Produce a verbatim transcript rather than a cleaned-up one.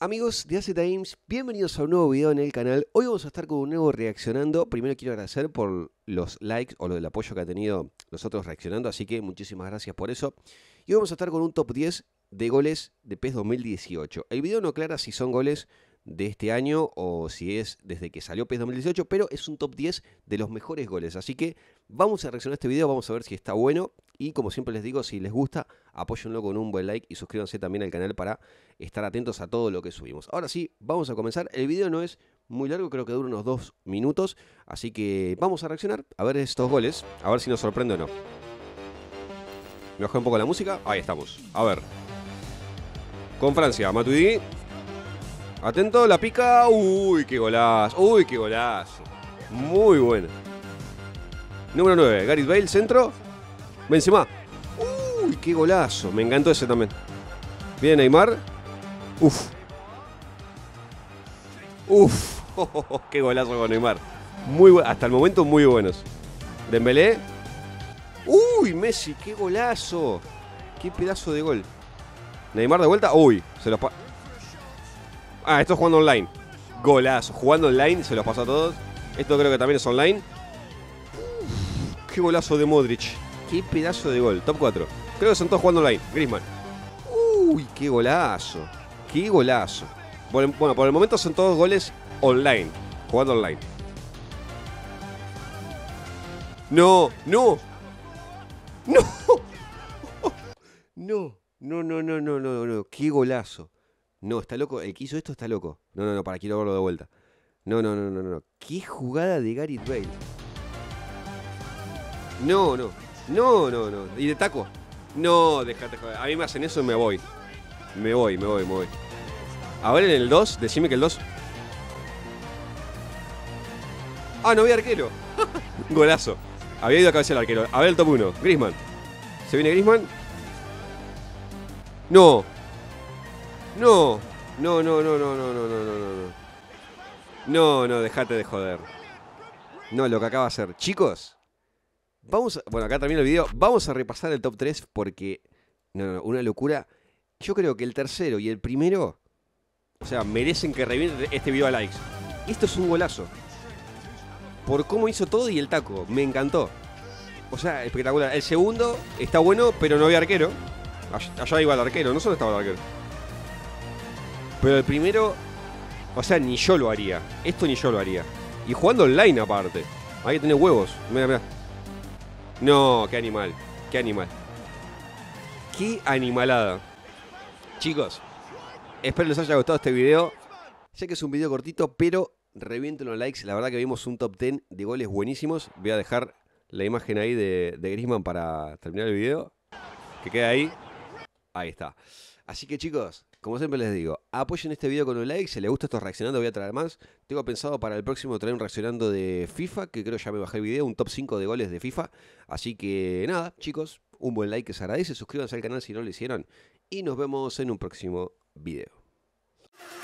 Amigos de A Z Games, bienvenidos a un nuevo video en el canal. Hoy vamos a estar con un nuevo reaccionando. Primero quiero agradecer por los likes o lo del apoyo que ha tenido los otros reaccionando, así que muchísimas gracias por eso. Y hoy vamos a estar con un top diez de goles de PES dos mil dieciocho. El video no aclara si son goles de este año o si es desde que salió PES dos mil dieciocho, pero es un top diez de los mejores goles. Así que vamos a reaccionar a este video, vamos a ver si está bueno. Y como siempre les digo, si les gusta, apóyenlo con un buen like y suscríbanse también al canal para estar atentos a todo lo que subimos. Ahora sí, vamos a comenzar. El video no es muy largo, creo que dura unos dos minutos. Así que vamos a reaccionar a ver estos goles, a ver si nos sorprende o no. Me bajé un poco la música, ahí estamos. A ver. Con Francia, Matuidi. Atento, la pica. Uy, qué golazo. Uy, qué golazo. Muy bueno. Número nueve, Gareth Bale, centro. Benzema. Uy, qué golazo. Me encantó ese también. Viene Neymar. Uf. Uf. Oh, oh, oh, qué golazo con Neymar. Muy bu- Hasta el momento muy buenos. Dembélé. Uy, Messi, qué golazo. Qué pedazo de gol. Neymar de vuelta. Uy, se los pa... Ah, esto es jugando online. Golazo. Jugando online, se los pasó a todos. Esto creo que también es online. Uf, qué golazo de Modric. Qué pedazo de gol. Top cuatro. Creo que son todos jugando online. Griezmann. Uy, qué golazo. Qué golazo. Bueno, por el momento son todos goles online. Jugando online. No, no. No. No, no, no, no, no, no, no. Qué golazo. No, está loco. El que hizo esto está loco. No, no, no, para quiero verlo de vuelta. No, no, no, no, no. Qué jugada de Gareth Bale. No, no. No, no, no. ¿Y de taco? No, déjate joder. A mí me hacen eso y me voy. Me voy, me voy, me voy. A ver en el dos, decime que el dos. Ah, no había arquero. Golazo. Había ido a cabecear el arquero. A ver el top uno. Griezmann. ¿Se viene Griezmann? No. No. No, no, no, no, no, no, no, no, no. No, no, dejate de joder. No, lo que acaba de hacer. Chicos. Vamos a, bueno, acá termina el video. Vamos a repasar el top tres porque... No, no, una locura. Yo creo que el tercero y el primero... O sea, merecen que reviente este video a likes. Esto es un golazo. Por cómo hizo todo y el taco. Me encantó. O sea, espectacular. El segundo está bueno, pero no había arquero. Allá iba el arquero. No solo estaba el arquero. Pero el primero... O sea, ni yo lo haría. Esto ni yo lo haría. Y jugando online aparte. Ahí tenés huevos. Mira, mira. No, qué animal, qué animal. Qué animalada. Chicos, espero les haya gustado este video. Sé que es un video cortito, pero revienten los likes. La verdad que vimos un top diez de goles buenísimos. Voy a dejar la imagen ahí de, de Griezmann para terminar el video. Que queda ahí. Ahí está. Así que chicos, como siempre les digo, apoyen este video con un like. Si les gusta esto reaccionando, voy a traer más. Tengo pensado para el próximo traer un reaccionando de FIFA, que creo ya me bajé el video, un top cinco de goles de FIFA. Así que nada, chicos, un buen like que se agradece. Suscríbanse al canal si no lo hicieron. Y nos vemos en un próximo video.